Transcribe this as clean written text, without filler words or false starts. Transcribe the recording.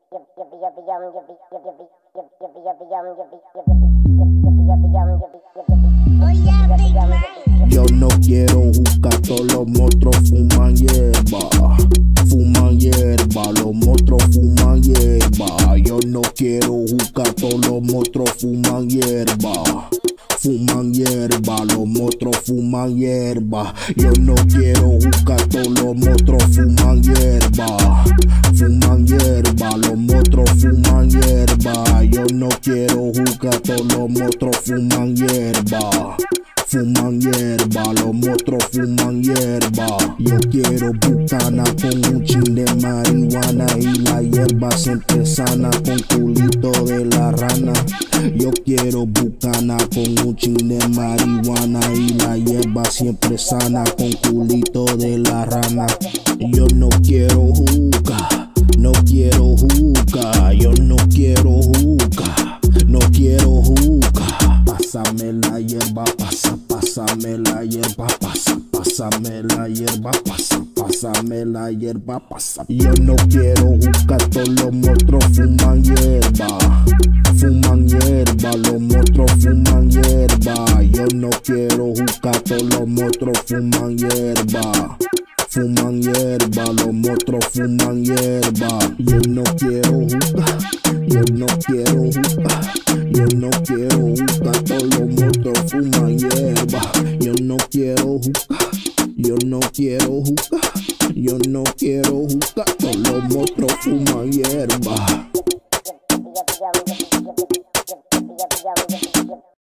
Yo no quiero jugar, todos los monstruos fuman hierba. Fuman hierba, los monstruos fuman hierba. Yo no quiero jugar, todos los monstruos fuman hierba. Fuman hierba, los monstruos fuman hierba. Yo no quiero jugar, todos los monstruos fuman hierba. Fuman hierba, los monstruos fuman hierba. Yo no quiero jugar, todos los monstruos fuman hierba. Fuman hierba, los monstruos fuman hierba. Yo quiero bucana con un chin de marihuana y la hierba siempre sana con culito de la rana. Yo quiero bucana con un chin de marihuana y la hierba siempre sana con culito de la rana. Yo no quiero juca, no quiero juca, yo no quiero juca, no quiero juca. Pásame la hierba, pásame la hierba, pásame la hierba, pásame la hierba, Yo no quiero jugar, todos los monstruos fuman hierba. Fuman hierba, los monstruos fuman hierba. Yo no quiero jugar, todos los monstruos fuman hierba. Fuman hierba, los monstruos fuman hierba. Yo no quiero jugar, yo no quiero jugar, yo no quiero jugar, todos los monstruos fuman hierba. Yo no quiero jugar, yo no quiero jugar, yo no quiero jugar, todos los monstruos fuman hierba.